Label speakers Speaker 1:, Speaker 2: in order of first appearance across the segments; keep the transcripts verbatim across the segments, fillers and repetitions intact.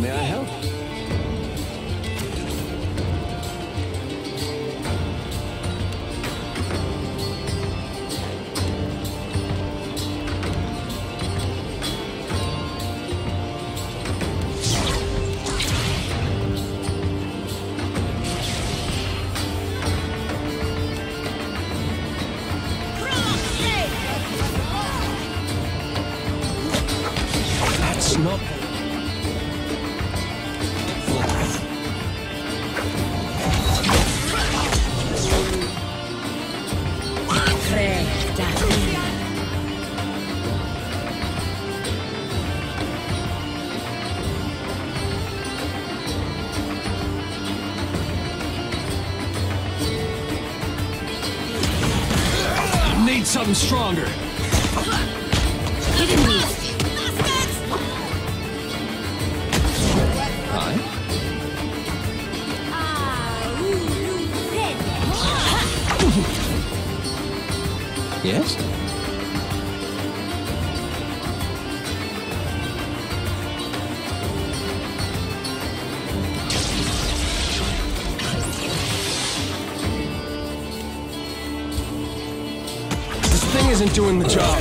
Speaker 1: may I help? That's not... Need something stronger.
Speaker 2: Hidden me.
Speaker 1: Right. Yes? This thing isn't doing the job.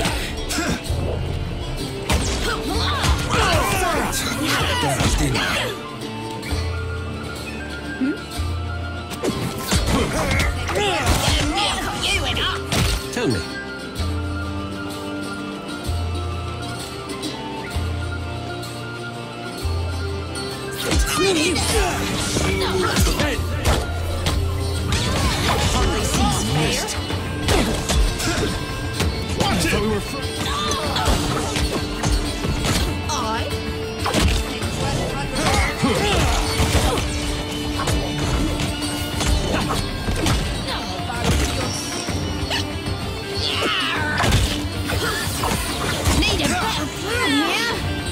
Speaker 1: Tell me. Hey. Missed. Watch it. We were
Speaker 2: Need a better plan here.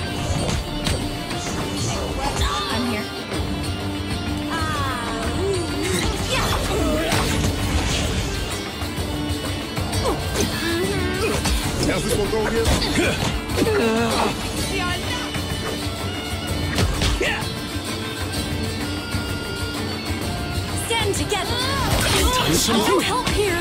Speaker 2: I'm here.
Speaker 3: How's this one go again?
Speaker 2: Stand together.
Speaker 1: Some
Speaker 2: No help here.